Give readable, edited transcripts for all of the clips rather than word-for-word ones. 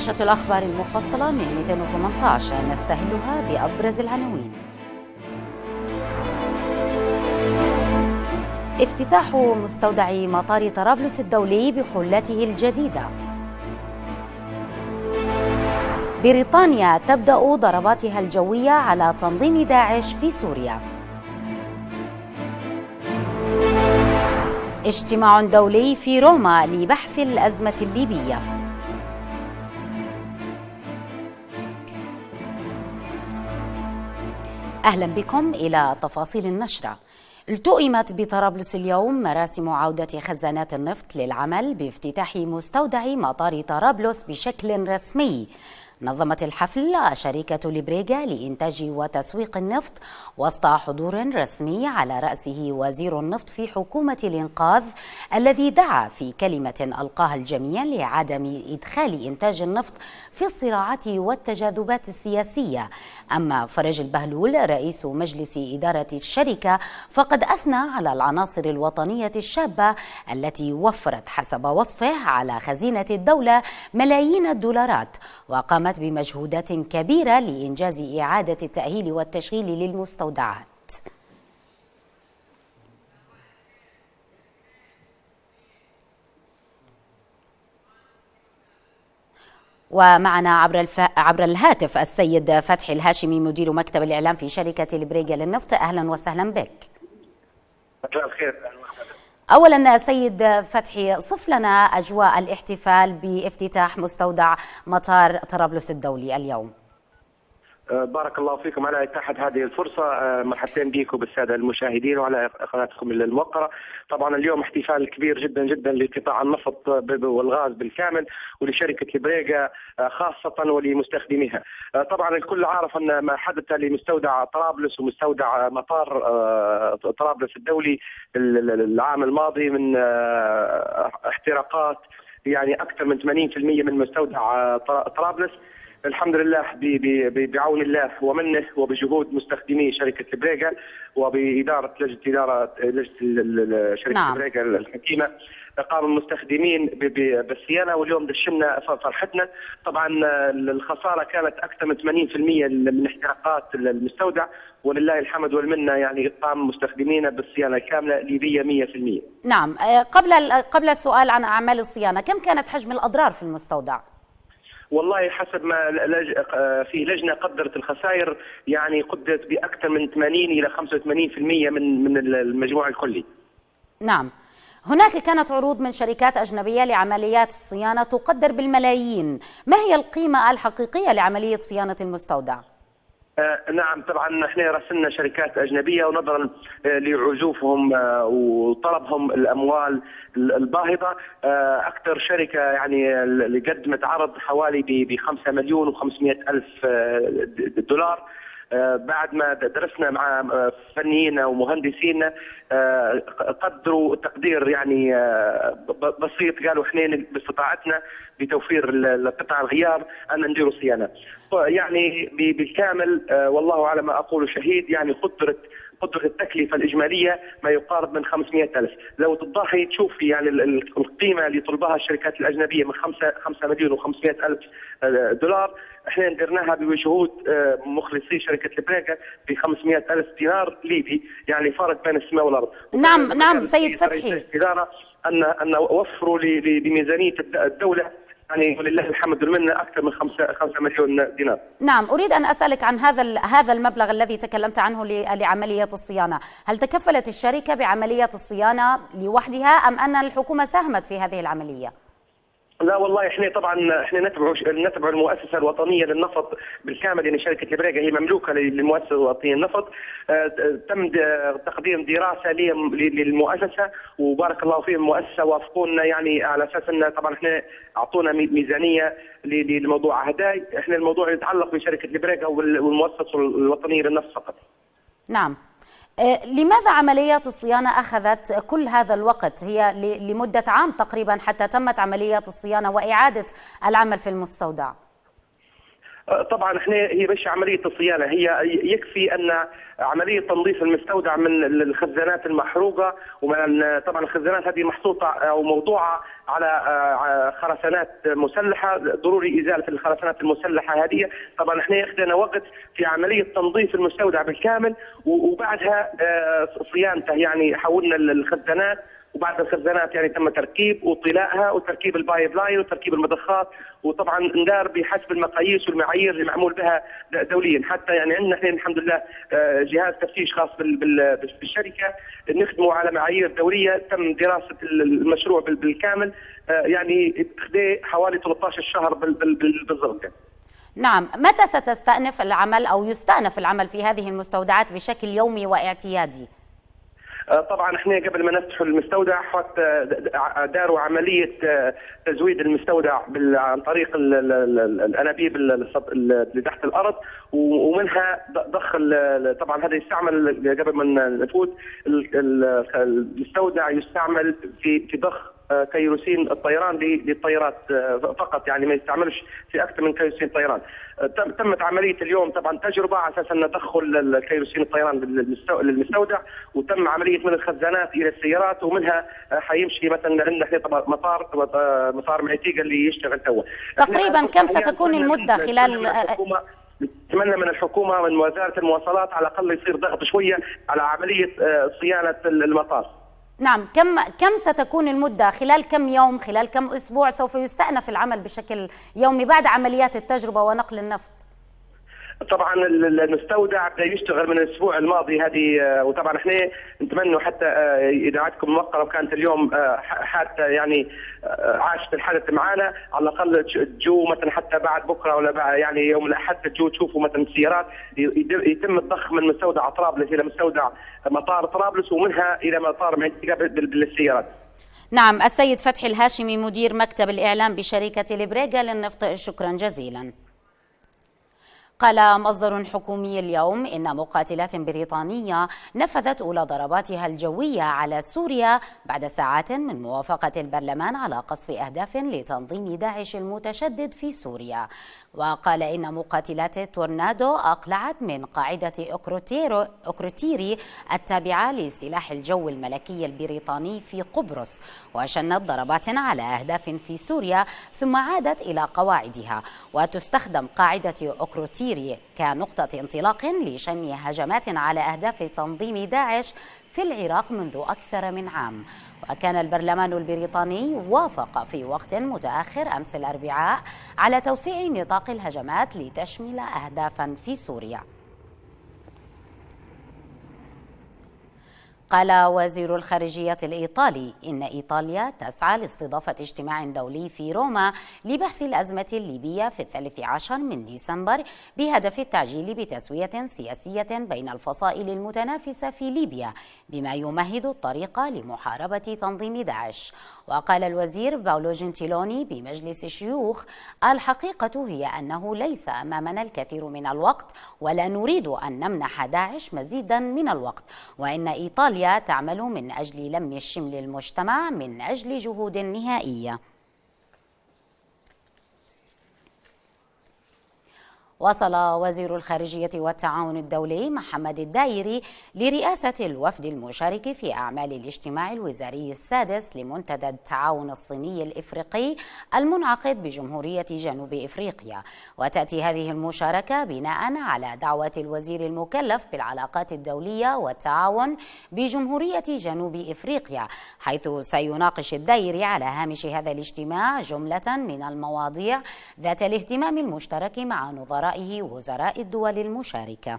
نشرة الأخبار المفصلة من 218 نستهلها بأبرز العناوين. افتتاح مستودع مطار طرابلس الدولي بحلته الجديدة. بريطانيا تبدأ ضرباتها الجوية على تنظيم داعش في سوريا. اجتماع دولي في روما لبحث الأزمة الليبية. أهلا بكم إلى تفاصيل النشرة. التؤمت بطرابلس اليوم مراسم عودة خزانات النفط للعمل بافتتاح مستودع مطار طرابلس بشكل رسمي. نظمت الحفل شركة ليبريغا لإنتاج وتسويق النفط وسط حضور رسمي على رأسه وزير النفط في حكومة الإنقاذ، الذي دعا في كلمة ألقاها الجميع لعدم إدخال إنتاج النفط في الصراعات والتجاذبات السياسية. أما فرج البهلول رئيس مجلس إدارة الشركة فقد أثنى على العناصر الوطنية الشابة التي وفرت حسب وصفه على خزينة الدولة ملايين الدولارات، وقامت بمجهودات كبيرة لإنجاز إعادة التأهيل والتشغيل للمستودعات. ومعنا عبر الهاتف السيد فتحي الهاشمي مدير مكتب الإعلام في شركة ليبريغا للنفط. أهلا وسهلا بك. مساء الخير. أولا سيد فتحي، صف لنا أجواء الاحتفال بافتتاح مستودع مطار طرابلس الدولي اليوم. بارك الله فيكم على إتاحة هذه الفرصة. مرحبا بكم بالسادة المشاهدين وعلى قناتكم الموقرة. طبعا اليوم احتفال كبير جدا جدا لقطاع النفط والغاز بالكامل ولشركة ليبريغا خاصة ولمستخدميها. طبعا الكل عارف أن ما حدث لمستودع طرابلس ومستودع مطار طرابلس الدولي العام الماضي من احتراقات، يعني أكثر من 80% من مستودع طرابلس. الحمد لله بعون الله ومنه وبجهود مستخدمي شركة ليبريغا وبإدارة لجنة شركة ليبريغا الحكيمة، قام المستخدمين بالصيانة، واليوم دشمنا فرحتنا. طبعا الخسارة كانت أكثر من 80% من احتراقات المستودع، ولله الحمد والمنة يعني قام مستخدمينا بالصيانة كاملة ليبية 100%. نعم، قبل السؤال عن أعمال الصيانة، كم كانت حجم الأضرار في المستودع؟ والله حسب ما في لجنة قدرت الخسائر، يعني قدرت بأكثر من 80 إلى 85% من المجموع الكلي. نعم، هناك كانت عروض من شركات أجنبية لعمليات الصيانة تقدر بالملايين، ما هي القيمة الحقيقية لعملية صيانة المستودع؟ نعم، طبعا احنا راسلنا شركات اجنبيه، ونظرا لعزوفهم وطلبهم الاموال الباهظه، اكثر شركه يعني اللي قدمت عرض حوالي ب 5 مليون و500 الف دولار. بعد ما درسنا مع فنيين ومهندسين قدروا تقدير يعني بسيط، قالوا احنا باستطاعتنا بتوفير قطع الغيار ان نديروا صيانه. يعني بالكامل والله على ما اقول شهيد، يعني قدره التكلفه الاجماليه ما يقارب من 500,000. لو تضحي تشوفي يعني القيمه اللي طلبها الشركات الاجنبيه من 5 مليون و500 الف دولار، احنا درناها بجهود مخلصي شركه ليبريغا ب 500,000 دينار ليبي، يعني فرق بين السماء والارض. نعم سيد فتحي، ان وفروا بميزانيه الدوله، يعني ولله الحمد والمنه اكثر من 5 مليون دينار. نعم، اريد ان اسالك عن هذا المبلغ الذي تكلمت عنه لعمليه الصيانه، هل تكفلت الشركه بعمليه الصيانه لوحدها ام ان الحكومه ساهمت في هذه العمليه؟ لا والله احنا نتبع المؤسسه الوطنيه للنفط بالكامل، يعني شركه ليبريغا هي مملوكه للمؤسسه الوطنيه للنفط. تم تقديم دراسه للمؤسسه، وبارك الله فيهم المؤسسه وافقونا يعني على اساس ان طبعا احنا اعطونا ميزانيه للموضوع هداي. احنا الموضوع يتعلق بشركه ليبريغا والمؤسسه الوطنيه للنفط فقط. نعم. لماذا عمليات الصيانة أخذت كل هذا الوقت؟ هي لمدة عام تقريبا حتى تمت عمليات الصيانة وإعادة العمل في المستودع. طبعا احنا هي مش عمليه الصيانه، هي يكفي ان عمليه تنظيف المستودع من الخزانات المحروقه، ومن طبعا الخزانات هذه محطوطه او موضوعه على خرسانات مسلحه، ضروري ازاله الخرسانات المسلحه هذه. طبعا احنا اخذنا وقت في عمليه تنظيف المستودع بالكامل، وبعدها صيانته، يعني حولنا الخزانات، وبعد الخزانات يعني تم تركيب وطلائها وتركيب البايب لاين وتركيب المضخات، وطبعا ندار بحسب المقاييس والمعايير اللي معمول بها دوليا. حتى يعني عندنا احنا الحمد لله جهاز تفتيش خاص بالشركه نخدمه على معايير دوليه، تم دراسه المشروع بالكامل، يعني اخذ حوالي 13 شهر بالضبط. نعم، متى ستستأنف العمل أو يستأنف العمل في هذه المستودعات بشكل يومي واعتيادي؟ طبعا احنا قبل ما نفتح المستودع حتى داروا عمليه تزويد المستودع عن طريق الانابيب اللي تحت الارض، ومنها ضخ. طبعا هذا يستعمل قبل ما نفوت المستودع، يستعمل في ضخ كيروسين الطيران للطيارات فقط، يعني ما يستعملش في اكثر من كيروسين طيران. تمت عمليه اليوم طبعا تجربه على اساس ان ندخل الكيروسين الطيران للمستودع، وتم عمليه من الخزانات الى السيارات، ومنها حيمشي مثلا عندنا احنا طبعا مطار معتيقه اللي يشتغل توا. تقريبا كم ستكون المده خلال؟ نتمنى من الحكومه من وزاره المواصلات على الاقل يصير ضغط شويه على عمليه صيانه المطار. نعم، كم ستكون المدة؟ خلال كم يوم، خلال كم أسبوع سوف يستأنف العمل بشكل يومي بعد عمليات التجربة ونقل النفط؟ طبعا المستودع بدا يشتغل من الاسبوع الماضي هذه، وطبعا احنا نتمنى حتى اذاعتكم الموقره وكانت اليوم حتى يعني عاشت الحدث معنا، على الاقل تجوا مثلا حتى بعد بكره ولا بعد يعني يوم الاحد تجوا تشوفوا مثلا السيارات، يتم الضخ من مستودع طرابلس الى مستودع مطار طرابلس، ومنها الى مطار معتيقة بالسيارات. نعم، السيد فتحي الهاشمي مدير مكتب الإعلام بشركة ليبريغا للنفط، شكرا جزيلا. قال مصدر حكومي اليوم إن مقاتلات بريطانية نفذت أولى ضرباتها الجوية على سوريا بعد ساعات من موافقة البرلمان على قصف أهداف لتنظيم داعش المتشدد في سوريا. وقال إن مقاتلات تورنادو أقلعت من قاعدة أوكروتيري التابعة لسلاح الجو الملكي البريطاني في قبرص، وشنت ضربات على أهداف في سوريا ثم عادت إلى قواعدها. وتستخدم قاعدة أوكروتيري كنقطة انطلاق لشن هجمات على أهداف تنظيم داعش في العراق منذ أكثر من عام. وكان البرلمان البريطاني وافق في وقت متأخر أمس الأربعاء على توسيع نطاق الهجمات لتشمل أهدافا في سوريا. قال وزير الخارجية الإيطالي إن إيطاليا تسعى لاستضافة اجتماع دولي في روما لبحث الأزمة الليبية في 13 من ديسمبر بهدف التعجيل بتسوية سياسية بين الفصائل المتنافسة في ليبيا بما يمهد الطريق لمحاربة تنظيم داعش. وقال الوزير باولو جنتيلوني بمجلس الشيوخ: الحقيقة هي أنه ليس أمامنا الكثير من الوقت ولا نريد أن نمنح داعش مزيدا من الوقت، وإن إيطاليا تعمل من أجل لم الشمل المجتمع من أجل جهود نهائية. وصل وزير الخارجية والتعاون الدولي محمد الدايري لرئاسة الوفد المشارك في أعمال الاجتماع الوزاري السادس لمنتدى التعاون الصيني الإفريقي المنعقد بجمهورية جنوب إفريقيا. وتأتي هذه المشاركة بناء على دعوة الوزير المكلف بالعلاقات الدولية والتعاون بجمهورية جنوب إفريقيا، حيث سيناقش الدايري على هامش هذا الاجتماع جملة من المواضيع ذات الاهتمام المشترك مع نظراء وزراء الدول المشاركة.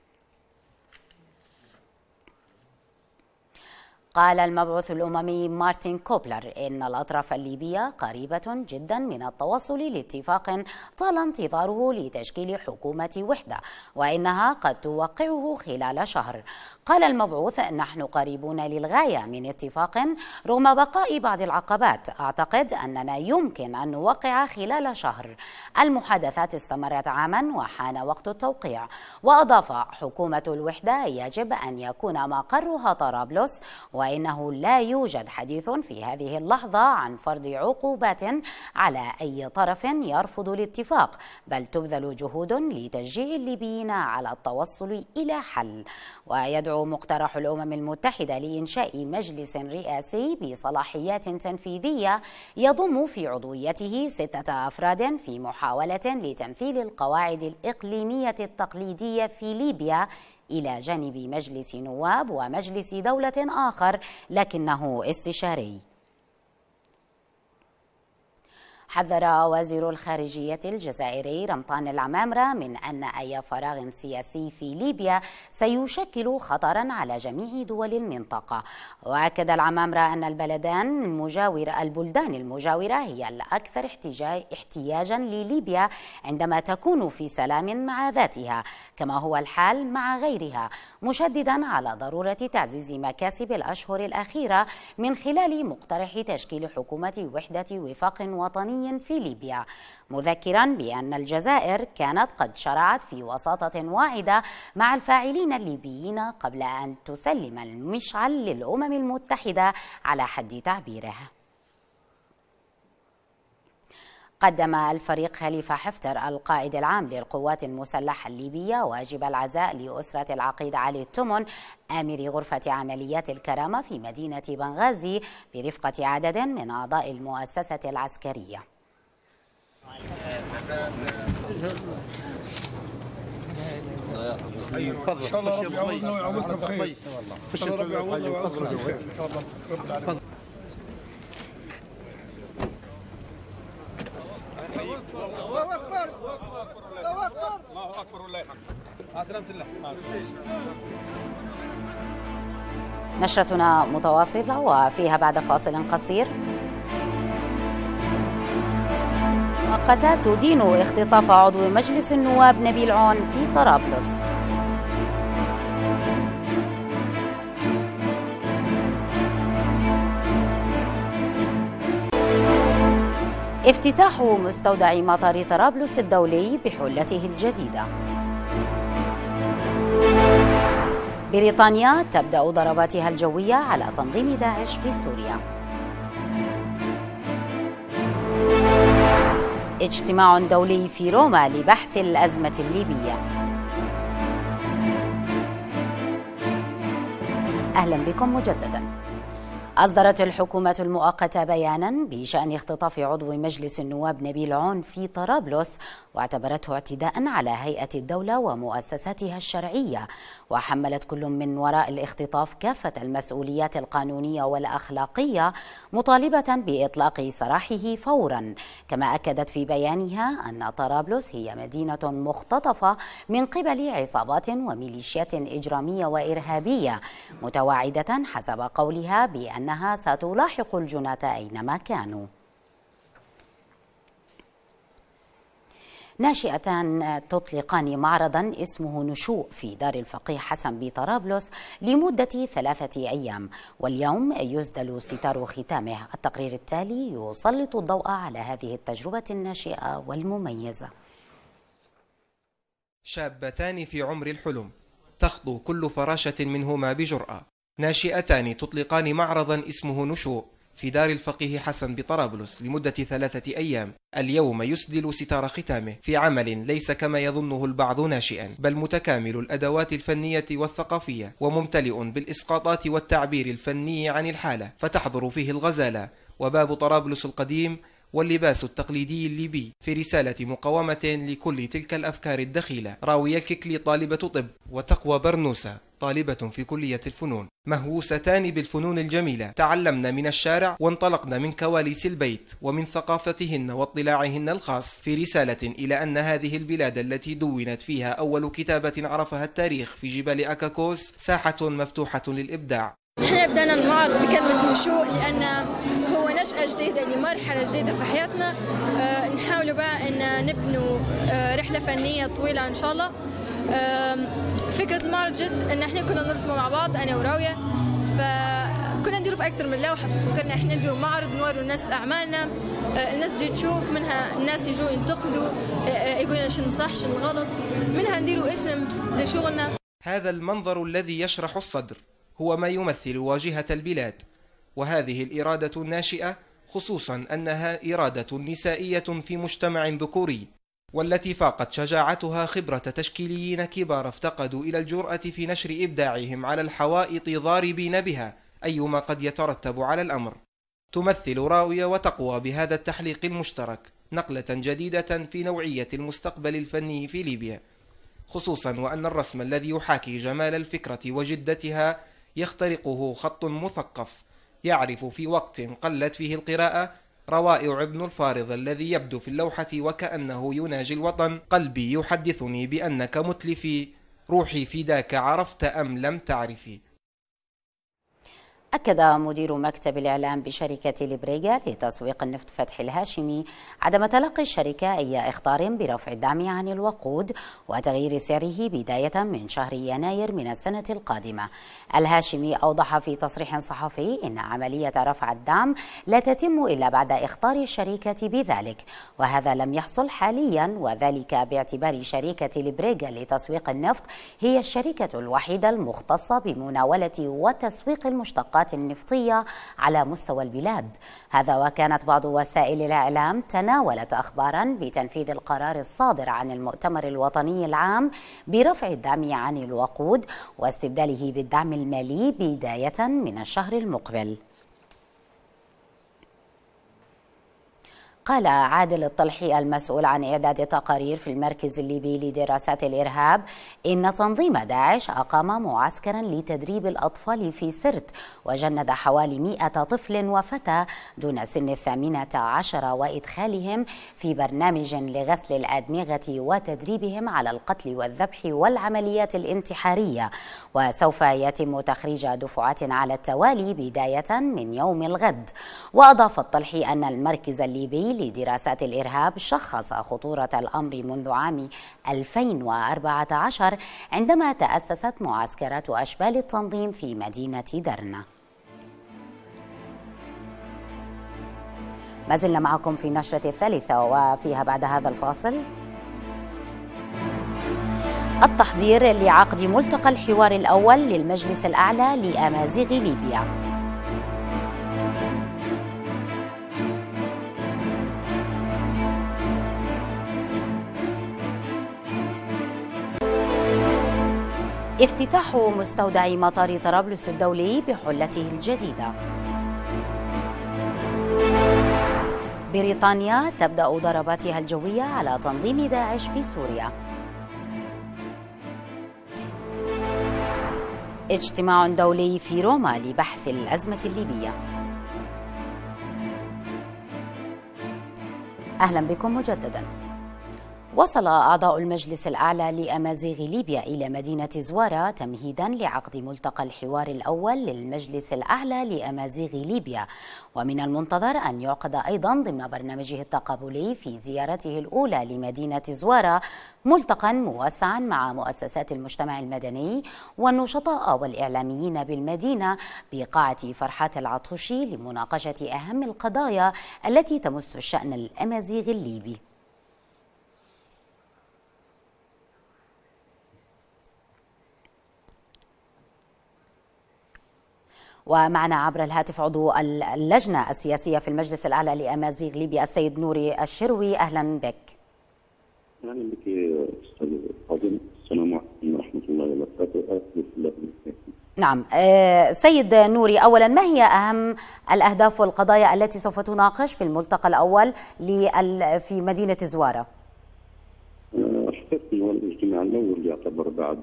قال المبعوث الأممي مارتن كوبلر إن الأطراف الليبية قريبة جدا من التوصل لاتفاق طال انتظاره لتشكيل حكومة وحدة، وإنها قد توقعه خلال شهر. قال المبعوث: نحن قريبون للغاية من اتفاق رغم بقاء بعض العقبات. أعتقد أننا يمكن أن نوقع خلال شهر. المحادثات استمرت عاما وحان وقت التوقيع. وأضاف: حكومة الوحدة يجب أن يكون مقرها طرابلس، وإنه لا يوجد حديث في هذه اللحظة عن فرض عقوبات على أي طرف يرفض الاتفاق، بل تبذل جهود لتشجيع الليبيين على التوصل إلى حل. ويدعو مقترح الأمم المتحدة لإنشاء مجلس رئاسي بصلاحيات تنفيذية يضم في عضويته 6 أفراد في محاولة لتمثيل القواعد الإقليمية التقليدية في ليبيا إلى جانب مجلس نواب ومجلس دولة آخر لكنه استشاري. حذر وزير الخارجية الجزائري رمضان العمامرة من أن أي فراغ سياسي في ليبيا سيشكل خطرا على جميع دول المنطقة. وأكد العمامرة أن البلدان المجاورة هي الأكثر احتياجا لليبيا عندما تكون في سلام مع ذاتها، كما هو الحال مع غيرها، مشددا على ضرورة تعزيز مكاسب الأشهر الأخيرة من خلال مقترح تشكيل حكومة وحدة وفاق وطني في ليبيا، مذكرا بأن الجزائر كانت قد شرعت في وساطة واعدة مع الفاعلين الليبيين قبل أن تسلم المشعل للأمم المتحدة على حد تعبيره. قدم الفريق خليفة حفتر القائد العام للقوات المسلحة الليبية واجب العزاء لأسرة العقيد علي التمن آمر غرفة عمليات الكرامة في مدينة بنغازي برفقة عدد من أعضاء المؤسسة العسكرية. ان شاء الله ربي يعوضنا ويعوضكم بخير. ان شاء الله ربي يعوضنا ويعوضكم بخير ان شاء الله رب العالمين. الله اكبر الله اكبر الله اكبر والله يحق. سلامة الله. نشرتنا متواصلة وفيها بعد فاصل قصير. مؤقتة تدين اختطاف عضو مجلس النواب نبيل عون في طرابلس. افتتاح مستودع مطار طرابلس الدولي بحلته الجديدة. بريطانيا تبدأ ضرباتها الجوية على تنظيم داعش في سوريا. اجتماع دولي في روما لبحث الأزمة الليبية. أهلا بكم مجددا. أصدرت الحكومة المؤقتة بيانا بشأن اختطاف عضو مجلس النواب نبيل عون في طرابلس، واعتبرته اعتداء على هيئة الدولة ومؤسساتها الشرعية، وحملت كل من وراء الاختطاف كافة المسؤوليات القانونية والأخلاقية، مطالبة بإطلاق سراحه فورا. كما أكدت في بيانها أن طرابلس هي مدينة مختطفة من قبل عصابات وميليشيات إجرامية وإرهابية، متواعدة حسب قولها بأنها ستلاحق الجناة أينما كانوا. ناشئتان تطلقان معرضا اسمه نشوء في دار الفقيه حسن بطرابلس لمدة 3 أيام، واليوم يسدل ستار ختامه. التقرير التالي يسلط الضوء على هذه التجربة الناشئة والمميزة. شابتان في عمر الحلم تخطو كل فراشة منهما بجرأة. ناشئتان تطلقان معرضا اسمه نشوء في دار الفقيه حسن بطرابلس لمدة 3 أيام. اليوم يسدل ستار ختامه في عمل ليس كما يظنه البعض ناشئا، بل متكامل الأدوات الفنية والثقافية وممتلئ بالإسقاطات والتعبير الفني عن الحالة، فتحضر فيه الغزالة وباب طرابلس القديم واللباس التقليدي الليبي في رسالة مقاومة لكل تلك الأفكار الدخيلة. راوية الككلي طالبة طب، وتقوى برنوسة طالبة في كلية الفنون، مهووستان بالفنون الجميلة، تعلمن من الشارع وانطلقن من كواليس البيت ومن ثقافتهن واطلاعهن الخاص في رسالة إلى أن هذه البلاد التي دونت فيها أول كتابة عرفها التاريخ في جبال أكاكوس ساحة مفتوحة للإبداع. احنا بدأنا المعرض بكلمة نشوء لأن هو نشأة جديدة لمرحلة جديدة في حياتنا. نحاولوا بقى أن نبنوا رحلة فنية طويلة إن شاء الله. فكرة المعرض جد أن احنا كنا نرسمه مع بعض أنا وراوية، فكنا نديروا في أكثر من لوحة، فكرنا احنا نديروا معرض نوروا الناس أعمالنا، الناس تجي تشوف منها، الناس يجوا ينتقدوا يقولوا شنو صح شنو غلط، منها نديروا اسم لشغلنا. هذا المنظر الذي يشرح الصدر هو ما يمثل واجهة البلاد، وهذه الإرادة الناشئة خصوصا أنها إرادة نسائية في مجتمع ذكوري، والتي فاقت شجاعتها خبرة تشكيليين كبار افتقدوا إلى الجرأة في نشر إبداعهم على الحوائط ضاربين بها أيما قد يترتب على الأمر. تمثل راوية وتقوى بهذا التحليق المشترك نقلة جديدة في نوعية المستقبل الفني في ليبيا، خصوصا وأن الرسم الذي يحاكي جمال الفكرة وجدتها يخترقه خط مثقف يعرف في وقت قلت فيه القراءة روائع ابن الفارض الذي يبدو في اللوحة وكأنه يناجي الوطن: قلبي يحدثني بأنك متلفي، روحي فداك عرفت أم لم تعرفي. أكد مدير مكتب الإعلام بشركة ليبريغا لتسويق النفط فتحي الهاشمي عدم تلقي الشركة أي إخطار برفع الدعم عن الوقود وتغيير سعره بداية من شهر يناير من السنة القادمة. الهاشمي أوضح في تصريح صحفي إن عملية رفع الدعم لا تتم إلا بعد إخطار الشركة بذلك، وهذا لم يحصل حاليا، وذلك باعتبار شركة ليبريغا لتسويق النفط هي الشركة الوحيدة المختصة بمناولة وتسويق المشتقات النفطية على مستوى البلاد. هذا وكانت بعض وسائل الإعلام تناولت أخبارا بتنفيذ القرار الصادر عن المؤتمر الوطني العام برفع الدعم عن الوقود واستبداله بالدعم المالي بداية من الشهر المقبل. قال عادل الطلحي المسؤول عن إعداد تقارير في المركز الليبي لدراسات الإرهاب إن تنظيم داعش أقام معسكرا لتدريب الأطفال في سرت وجند حوالي 100 طفل وفتى دون سن 18 وإدخالهم في برنامج لغسل الأدمغة وتدريبهم على القتل والذبح والعمليات الانتحارية، وسوف يتم تخريج دفعات على التوالي بداية من يوم الغد. وأضاف الطلحي أن المركز الليبي لدراسات الإرهاب شخص خطورة الأمر منذ عام 2014 عندما تأسست معسكرات أشبال التنظيم في مدينة درنا. ما زلنا معكم في نشرة الثالثة وفيها بعد هذا الفاصل التحضير لعقد ملتقى الحوار الأول للمجلس الأعلى لأمازيغ ليبيا. افتتاح مستودع مطار طرابلس الدولي بحلته الجديدة. بريطانيا تبدأ ضرباتها الجوية على تنظيم داعش في سوريا. اجتماع دولي في روما لبحث الأزمة الليبية. أهلا بكم مجددا. وصل أعضاء المجلس الأعلى لأمازيغ ليبيا إلى مدينة زوارة تمهيدا لعقد ملتقى الحوار الأول للمجلس الأعلى لأمازيغ ليبيا، ومن المنتظر أن يعقد أيضا ضمن برنامجه التقابلي في زيارته الأولى لمدينة زوارة ملتقى موسعا مع مؤسسات المجتمع المدني والنشطاء والإعلاميين بالمدينة بقاعة فرحات العطوشي لمناقشة أهم القضايا التي تمس الشأن الأمازيغ الليبي. ومعنا عبر الهاتف عضو اللجنة السياسية في المجلس الأعلى لأمازيغ ليبيا السيد نوري الشروي. أهلا بك. أهلا بك أستاذ فاطمة. السلام عليكم ورحمة الله وبركاته. نعم سيد نوري، أولا ما هي أهم الأهداف والقضايا التي سوف تناقش في الملتقى الأول في مدينة زوارة؟ حقيقة هو الاجتماع الأول يعتبر بعد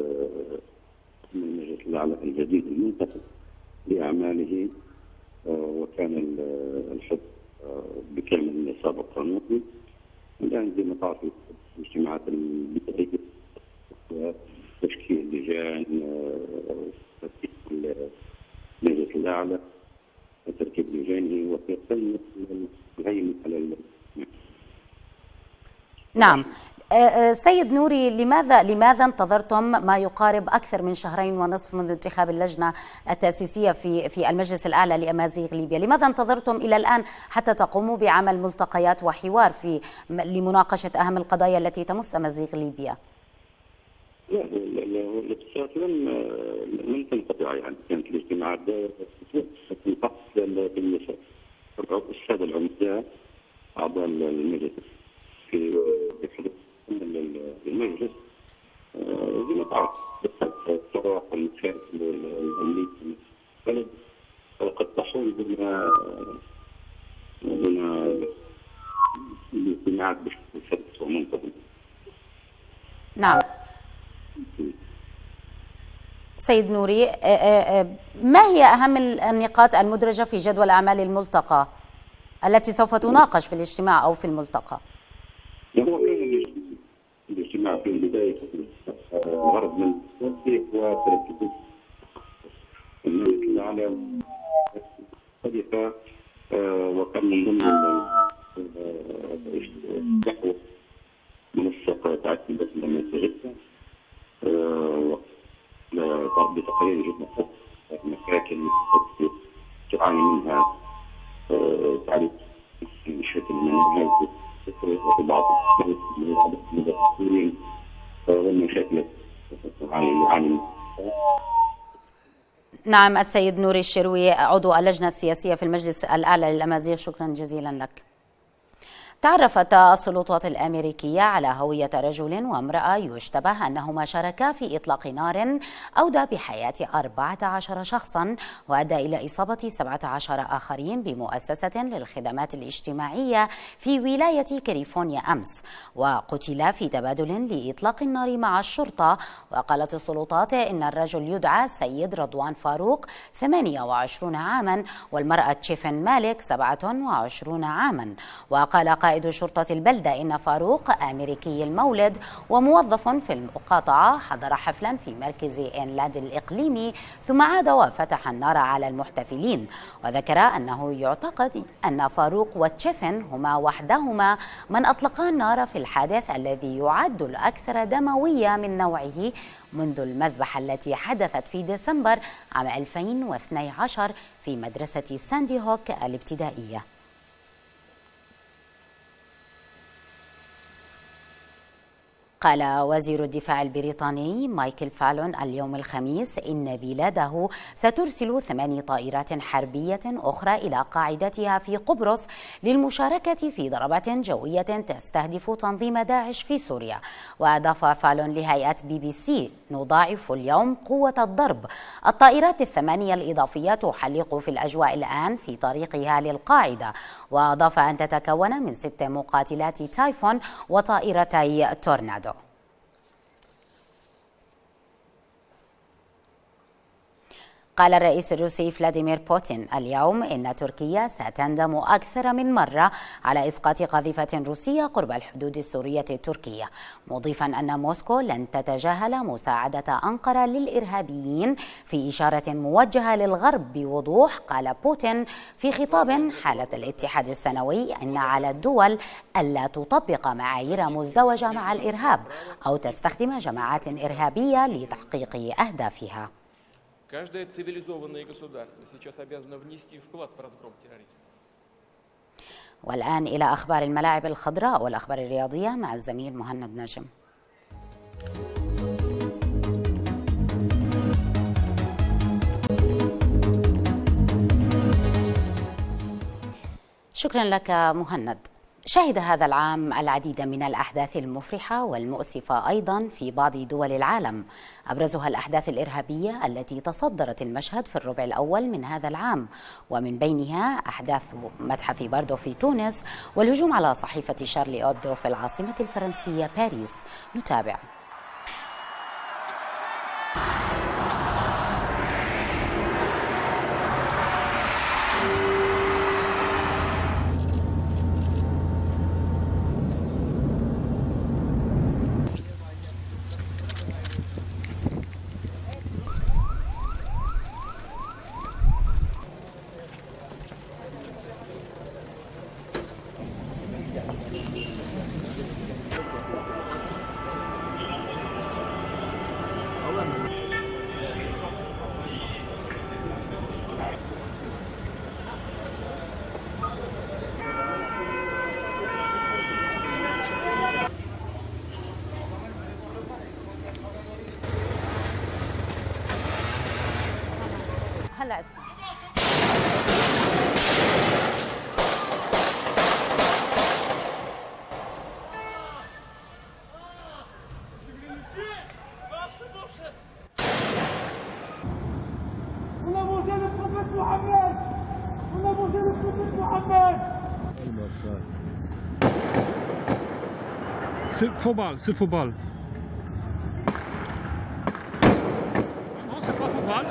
المجلس الأعلى الجديد المنتخب لأعماله، وكان الحزب بكامل النصاب القانوني. الآن زي ما تعرفوا الاجتماعات البدائية تشكيل لجان، ترتيب المجلس الأعلى وترتيب لجانه وتقييم الهيمنة على نعم سيد نوري، لماذا انتظرتم ما يقارب أكثر من 2.5 منذ انتخاب اللجنة التأسيسية في المجلس الأعلى لأمازيغ ليبيا؟ لماذا انتظرتم إلى الآن حتى تقوموا بعمل ملتقيات وحوار لمناقشة أهم القضايا التي تمس أمازيغ ليبيا؟ لا والاتصالات لم تنقطع، يعني كانت الاجتماعات فقط الساده العمداء اعضاء المجلس في حدث المجلس زي ما تعرف الصراع والمشاكل الامنيه في البلد قد تحول بين الاجتماعات بشكل سلس ومنتظم. نعم سيد نوري، ما هي أهم النقاط المدرجة في جدول أعمال الملتقى التي سوف تناقش في الاجتماع أو في الملتقى؟ هو كان الاجتماع في البداية غرض من التوثيق وتركيز المجلس الأعلى الخليفة، وكان من ضمن دعوة منسق تعديل البث لما يتجدد بتقرير جدا المشاكل تعاني منها تعريف مشاكل المناهج في بعض المدرسين والمشاكل تعاني منها. نعم السيد نوري الشروي عضو اللجنة السياسية في المجلس الأعلى للأمازيغ، شكرا جزيلا لك. تعرفت السلطات الأمريكية على هوية رجل وامرأة يشتبه أنهما شاركا في إطلاق نار أودى بحياة 14 شخصا وأدى إلى إصابة 17 آخرين بمؤسسة للخدمات الاجتماعية في ولاية كاليفورنيا أمس، وقتل في تبادل لإطلاق النار مع الشرطة. وقالت السلطات إن الرجل يدعى سيد رضوان فاروق 28 عاما والمرأة تشيفن مالك 27 عاما. وقال قائد شرطة البلدة إن فاروق أمريكي المولد وموظف في المقاطعة حضر حفلا في مركز إنلاند الإقليمي ثم عاد وفتح النار على المحتفلين. وذكر أنه يعتقد أن فاروق وتشيفن هما وحدهما من أطلقا النار في الحادث الذي يعد الأكثر دموية من نوعه منذ المذبحة التي حدثت في ديسمبر عام 2012 في مدرسة ساندي هوك الابتدائية. قال وزير الدفاع البريطاني مايكل فالون اليوم الخميس إن بلاده سترسل 8 طائرات حربية أخرى إلى قاعدتها في قبرص للمشاركة في ضربات جوية تستهدف تنظيم داعش في سوريا. وأضاف فالون لهيئة BBC نضاعف اليوم قوة الضرب. الطائرات 8 الإضافية تحلق في الأجواء الآن في طريقها للقاعدة. وأضاف أن تتكون من 6 مقاتلات تايفون وطائرتي تورنادو. قال الرئيس الروسي فلاديمير بوتين اليوم إن تركيا ستندم أكثر من مرة على إسقاط قاذفة روسية قرب الحدود السورية التركية، مضيفا أن موسكو لن تتجاهل مساعدة أنقرة للإرهابيين في إشارة موجهة للغرب بوضوح. قال بوتين في خطاب حالة الاتحاد السنوي إن على الدول ألا تطبق معايير مزدوجة مع الإرهاب أو تستخدم جماعات إرهابية لتحقيق أهدافها. Каждое цивилизованное государство сейчас обязано внести вклад в разгром террористов. والآن إلى أخبار الملاعب الخضراء والأخبار الرياضية مع الزميل مهند نجم. شكرا لك مهند. شهد هذا العام العديد من الأحداث المفرحة والمؤسفة أيضا في بعض دول العالم، أبرزها الأحداث الإرهابية التي تصدرت المشهد في الربع الأول من هذا العام، ومن بينها أحداث متحف باردو في تونس والهجوم على صحيفة شارلي أوبدو في العاصمة الفرنسية باريس. نتابع. هلا اسمع. Vorbal, c'est vorbal. Non, c'est pas vorbal.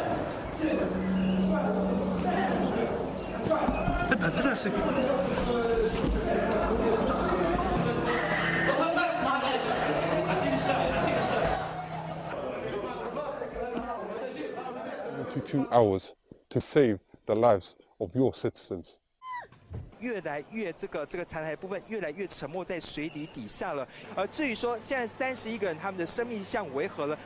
ابعد راسك. hours to save the lives of your citizens. 越来越这个残骸部分越来越沉没在水底下了。至于说现在31个人他们的生命项为何了？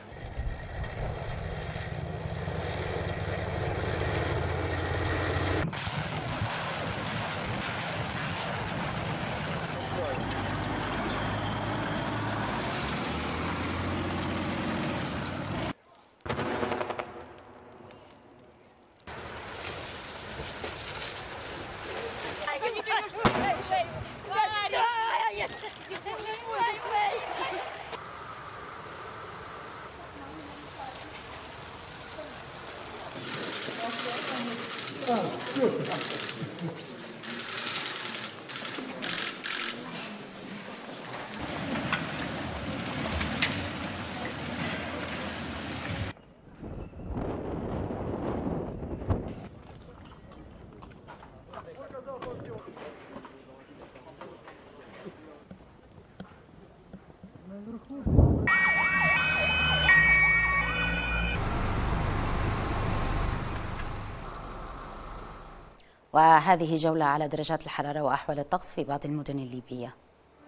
وهذه جولة على درجات الحرارة وأحوال الطقس في بعض المدن الليبية.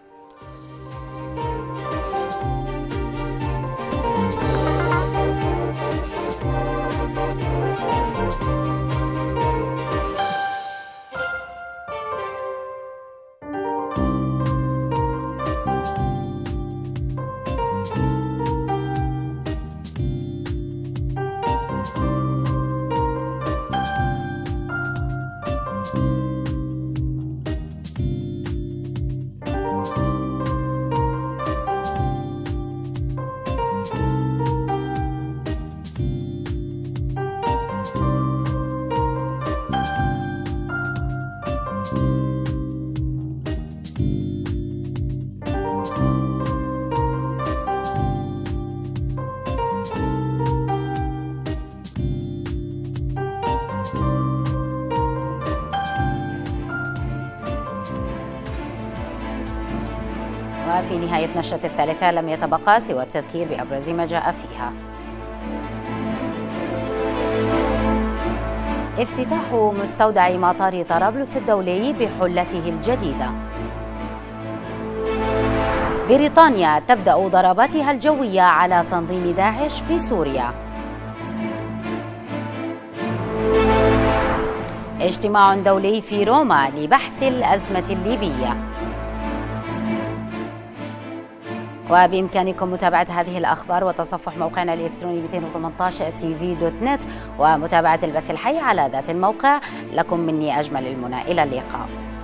وفي نهاية نشرة الثالثة لم يتبقى سوى التذكير بأبرز ما جاء فيها. افتتاح مستودع مطار طرابلس الدولي بحلته الجديدة. بريطانيا تبدأ ضرباتها الجوية على تنظيم داعش في سوريا. اجتماع دولي في روما لبحث الأزمة الليبية. وبإمكانكم متابعة هذه الأخبار وتصفح موقعنا الإلكتروني 218tv.net ومتابعة البث الحي على ذات الموقع. لكم مني أجمل المنى، إلى اللقاء.